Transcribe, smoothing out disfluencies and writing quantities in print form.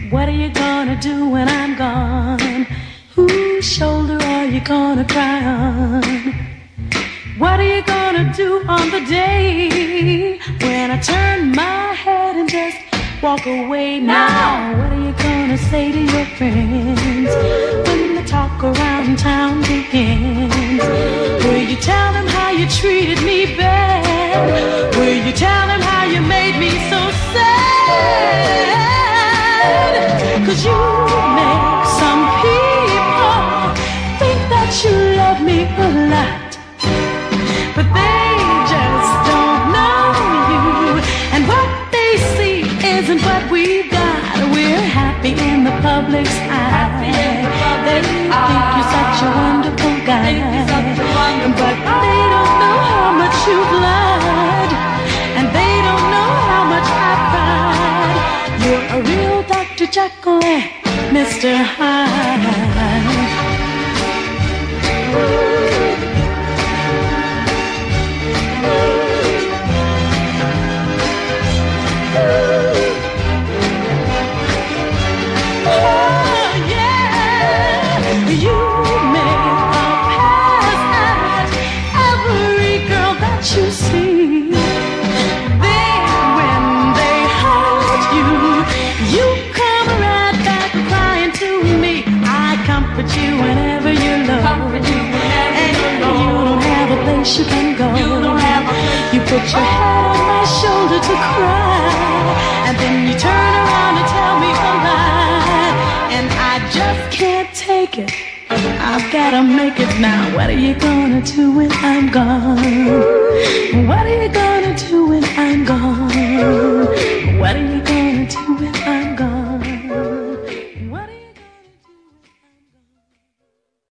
What are you gonna do when I'm gone? Whose shoulder are you gonna cry on? What are you gonna do on the day when I turn my head and just walk away now? What are you gonna say to your friends when the talk around town begins? Will you tell them how you treated me bad? Will you tell them how you made me so sad? 'Cause you make some people think that you love me a lot, but they just don't know you, and what they see isn't what we've got. We're happy in the public's eye. They think you're such a wonderful guy, but they don't know how much you've lied, and they don't know how much I've cried. You're a real Dr. Jekyll and Mr. Hyde. You see, then when they hurt you, you come right back crying to me. I comfort you whenever you're low, and you don't have a place you can go. You put your head on my shoulder to cry, and then you turn around and tell me a lie, and I just can't take it. I've gotta make it now. What are you gonna do when I'm gone? What are you gonna do when I'm gone?